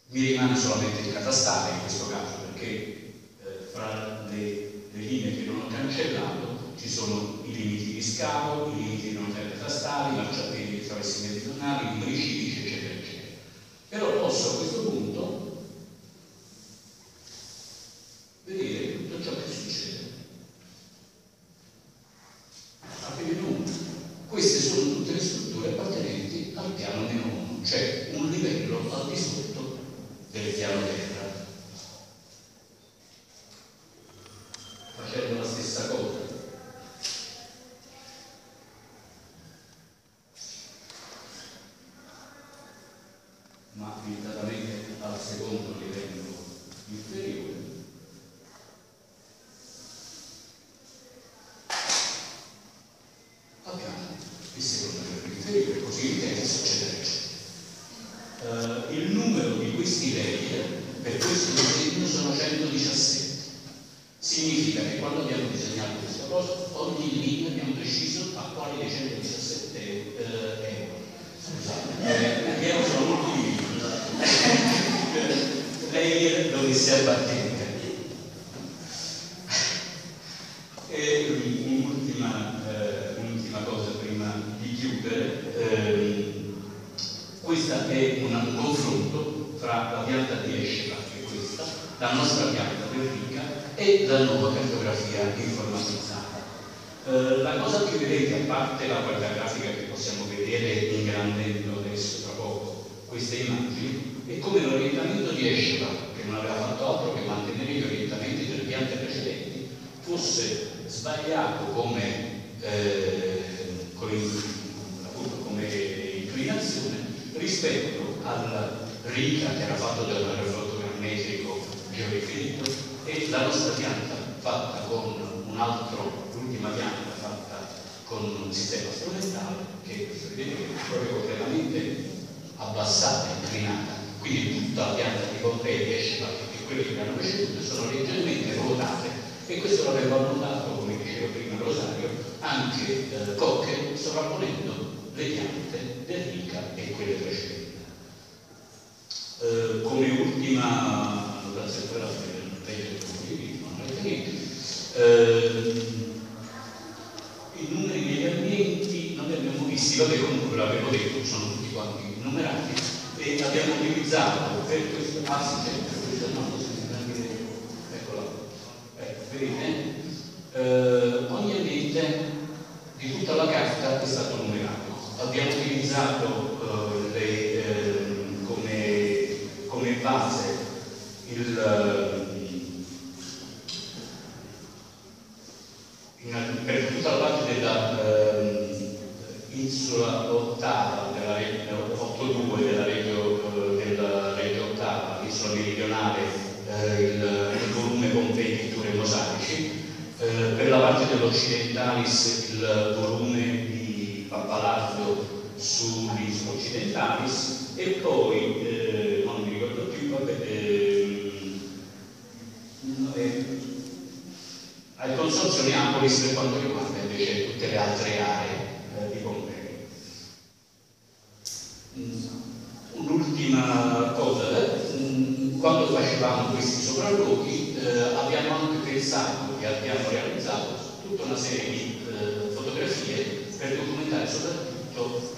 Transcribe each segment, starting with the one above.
Mi rimane solamente il catastale in questo caso, perché fra le linee che non ho cancellato ci sono i limiti di scavo, i limiti di non catastali, i marciapiedi di traversi meridionali, i numeri civici, eccetera, eccetera. Però posso a questo punto vedere tutto ciò che succede. Queste sono tutte le strutture appartenenti al piano -1, cioè un livello al di sotto del piano terra. Facendo la stessa cosa. Ma limitatamente al secondo livello inferiore. Abbiamo il secondo livello inferiore, così il terzo, eccetera, eccetera. Il numero di questi layer per questo disegno sono 117. Significa che quando abbiamo disegnato questa cosa, ogni linea abbiamo deciso a quali dei 117 euro. Scusate, abbiamo sono molti layer dove si appartiene. E un'ultima cosa prima di chiudere, questa è un confronto fra la pianta di Esceva, che è questa, la nostra pianta Perrica e la nuova cartografia informatizzata. La cosa che vedete, a parte la qualità grafica che possiamo vedere ingrandendo adesso tra poco queste immagini, è come l'orientamento di Esceva, che non aveva fatto altro che mantenere gli orientamenti delle piante precedenti, fosse sbagliato come inclinazione rispetto al Rica, che era fatto da un fotogrammetrico geodefinito, e la nostra pianta fatta con un altro, l'ultima pianta fatta con un sistema strumentale che vedete è proprio completamente abbassata, inclinata. Quindi tutta la pianta di Pompei, Esceva e quelle che l'hanno precedute sono leggermente ruotate, e questo l'aveva notato, come diceva prima Rosario, anche Cocche, sovrapponendo le piante del Rica e quelle precedenti. Come ultima notazione, quella i numeri degli ambienti non li abbiamo visti, vabbè, comunque l'avevo detto, sono tutti quanti numerati, e abbiamo utilizzato per questo vedete, ogni ambiente di tutta la carta è stato numerato. Abbiamo utilizzato come base per tutta la parte della Isola Ottava, della Reggio 8.2 della Reggio Ottava, l'isola meridionale, il volume Pompei, pitture e mosaici, per la parte dell'Occidentalis il volume di Pappalardo sull'isola Occidentalis, e poi non mi ricordo più, al Consorzio Neapolis per quanto riguarda invece tutte le altre aree di Pompei. Un'ultima cosa, quando facevamo questi sopralluoghi abbiamo anche pensato e abbiamo realizzato tutta una serie di fotografie per documentare soprattutto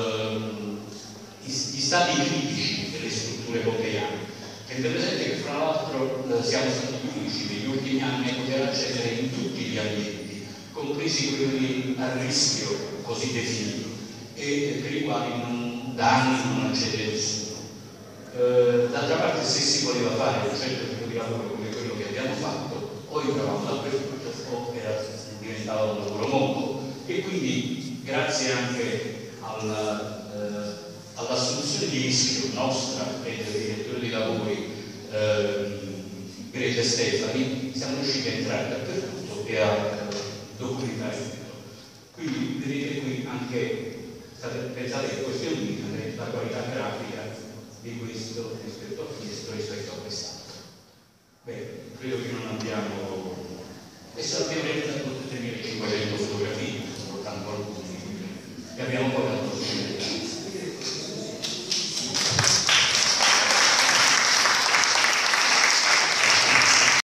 gli stati critici delle strutture pompeiane. Tenete presente che fra l'altro siamo stati gli unici negli ultimi anni a poter accedere in tutti gli ambienti, compresi quelli a rischio così definito, e per i quali da anni non accede nessuno. D'altra parte, se si voleva fare un certo tipo di lavoro come quello che abbiamo fatto, o entravamo dappertutto o diventava un lavoro monco, e quindi grazie anche all'assunzione di rischio nostra e del direttore di lavori Greta Stefani siamo riusciti a entrare dappertutto e a documentare tutto. Quindi vedete qui anche, pensate che questo è un link